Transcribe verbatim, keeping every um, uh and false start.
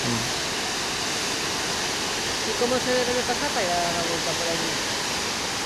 Mm. ¿Y cómo se debe de pasar para ir a dar la vuelta por allí?